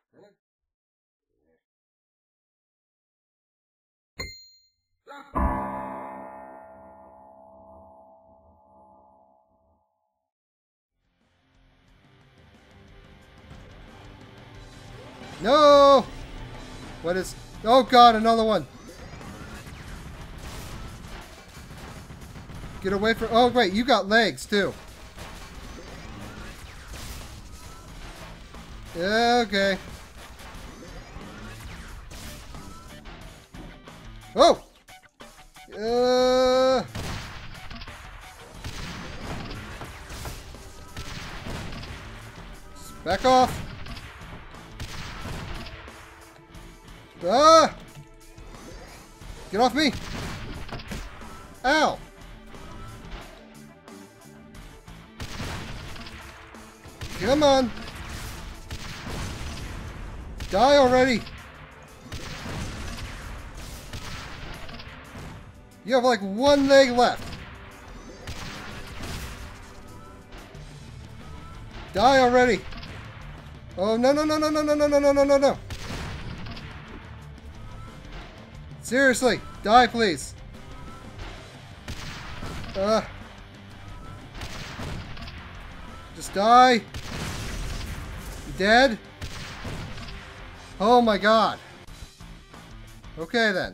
No! What is... Oh god, another one! Get away from... Oh wait, you got legs too. Okay. Oh! Back off! Ah! Get off me! Ow! Come on! Die already! You have like one leg left. Die already! Oh no no no no no no no no no no no no! Seriously, die please! Just die! You dead? Oh my god! Okay then.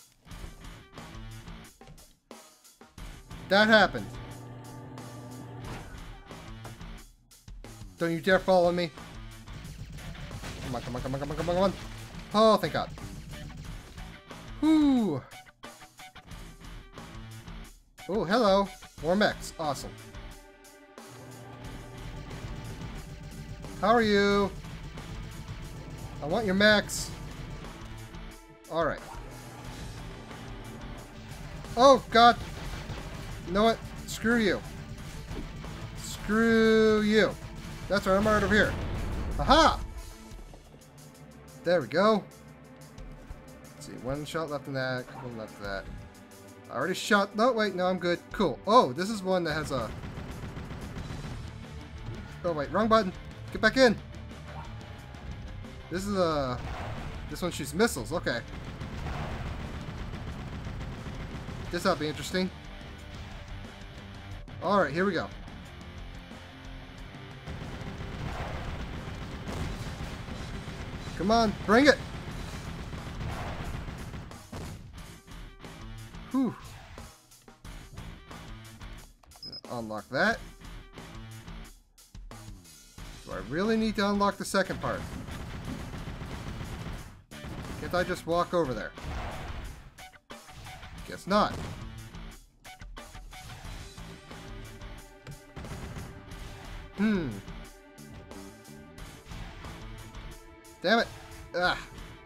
That happened. Don't you dare follow me. Come on, come on, come on, come on, come on, come on. Oh, thank god. Whew. Oh, hello. More mechs. Awesome. How are you? I want your mechs. Alright. Oh, god. You know what? Screw you. Screw you. That's right, I'm right over here. Aha! There we go. Let's see, one shot left in that, couple left in that. I already shot. No, wait, no, I'm good. Cool. Oh, this is one that has a... Oh, wait, wrong button. Get back in. This is a... This one shoots missiles. Okay. This ought to be interesting. Alright, here we go. Come on, bring it! Whew. Unlock that. Do I really need to unlock the second part? Can't I just walk over there? Guess not. Damn it! Ah.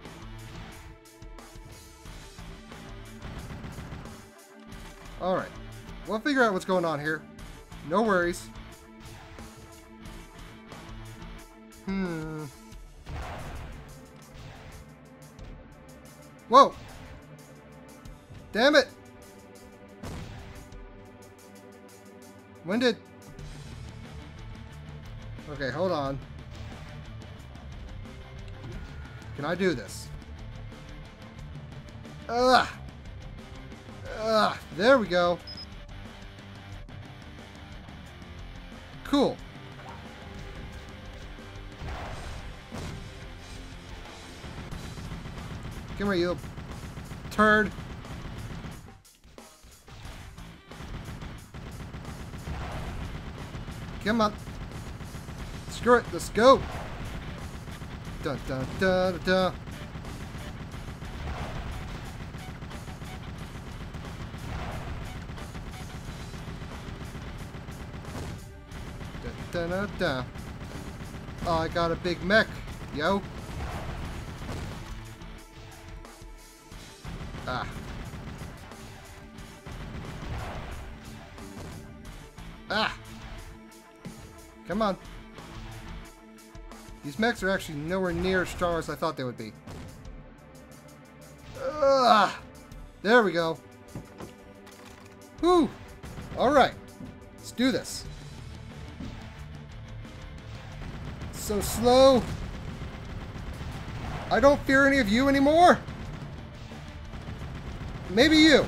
Alright. We'll figure out what's going on here. No worries. Whoa! Damn it! When did... Okay, hold on. Can I do this? Ugh! Ugh! There we go. Cool. Come here, you turd. Come on. Screw it. Let's go. Dun dun dun dun. Dun dun dun. Oh, I got a big mech, yo. Ah. Ah. Come on. These mechs are actually nowhere near as strong as I thought they would be. Ugh. There we go. Whew. Alright. Let's do this. So slow. I don't fear any of you anymore. Maybe you.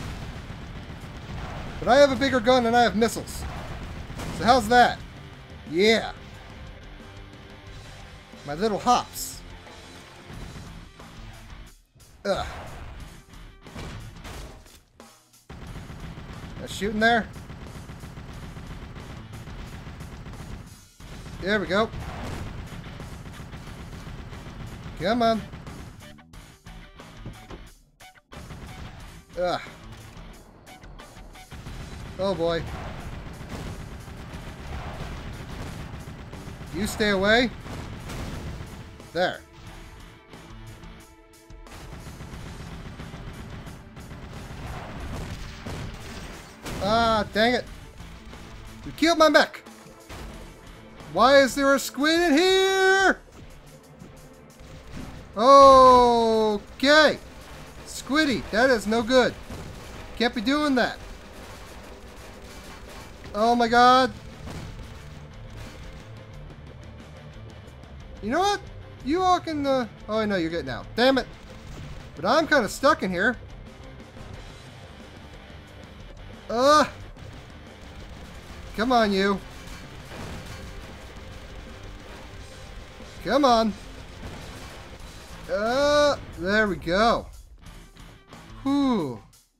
But I have a bigger gun and I have missiles. So how's that? Yeah. My little hops. Ugh. That's shooting there. There we go. Come on. Ugh. Oh boy. You stay away. There. Ah, dang it. You killed my mech. Why is there a squid in here? Okay. Squiddy, that is no good. Can't be doing that. Oh my god. You know what? You all can, oh, I know you're getting out. Damn it. But I'm kind of stuck in here. Come on, you. Come on. There we go. Whew.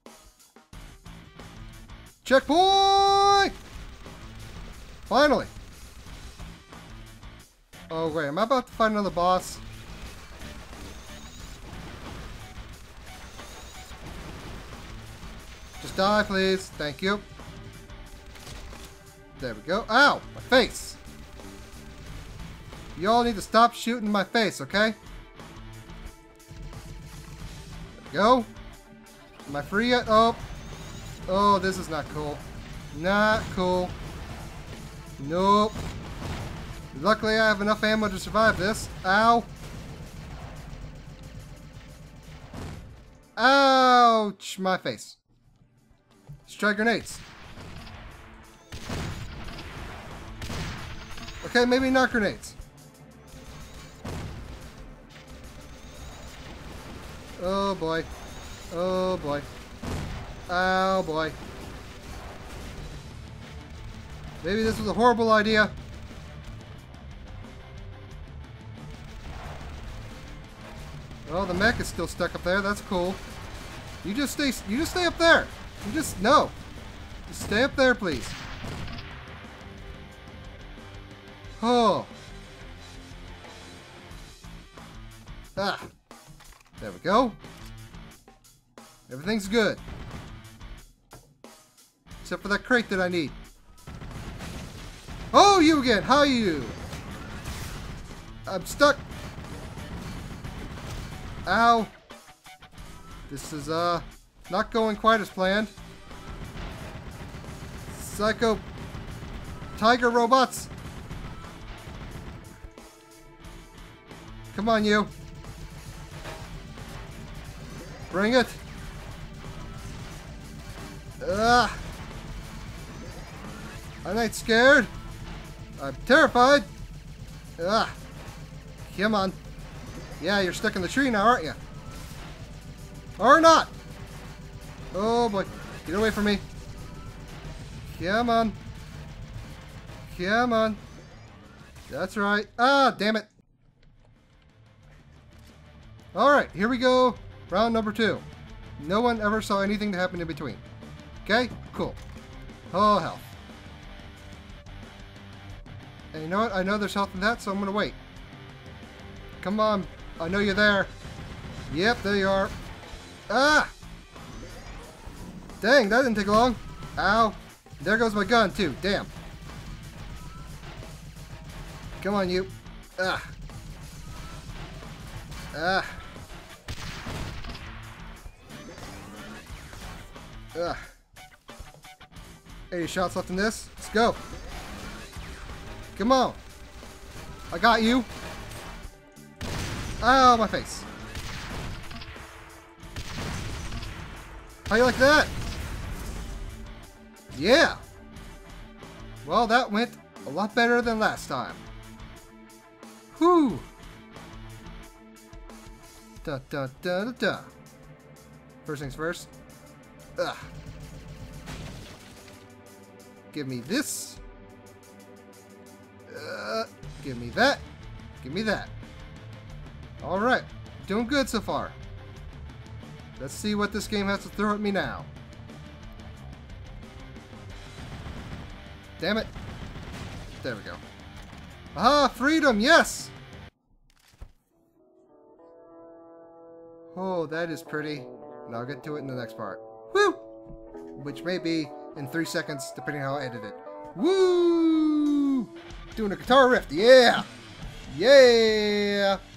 Checkpoint! Finally. Oh, wait. Am I about to find another boss? Just die, please. Thank you. There we go. Ow! My face! You all need to stop shooting my face, okay? There we go. Am I free yet? Oh. Oh, this is not cool. Not cool. Nope. Luckily, I have enough ammo to survive this. Ow. Ouch! My face. Let's try grenades. Okay, maybe not grenades. Oh boy. Oh boy. Oh boy. Maybe this was a horrible idea. Oh, the mech is still stuck up there. That's cool. You just stay up there. No. Just stay up there, please. Oh. Ah. There we go. Everything's good. Except for that crate that I need. Oh, you again. How are you? I'm stuck. Ow. This is, not going quite as planned. Psycho tiger robots. Come on, you. Bring it. I'm not scared. I'm terrified. Come on. Yeah, you're stuck in the tree now, aren't you? Or not. Oh boy. Get away from me. Come on. Come on. That's right. Ah, damn it. Alright, here we go. Round number 2. No one ever saw anything to happen in between. Okay? Cool. Oh, health. And you know what? I know there's health in that, so I'm going to wait. Come on. I know you're there. Yep, there you are. Ah! Dang, that didn't take long. Ow. There goes my gun, too. Damn. Come on, you. Ah. Ah. Ugh. 80 shots left in this. Let's go. Come on. I got you. Ow, my face. How you like that? Yeah. Well, that went a lot better than last time. Whew. Da da da da da. First things first. Ugh. Give me this. Give me that. Give me that. Alright. Doing good so far. Let's see what this game has to throw at me now. Damn it. There we go. Aha! Freedom! Yes! Oh, that is pretty. And I'll get to it in the next part. Woo! Which may be in 3 seconds, depending on how I edit it. Woo! Doing a guitar riff. Yeah! Yeah!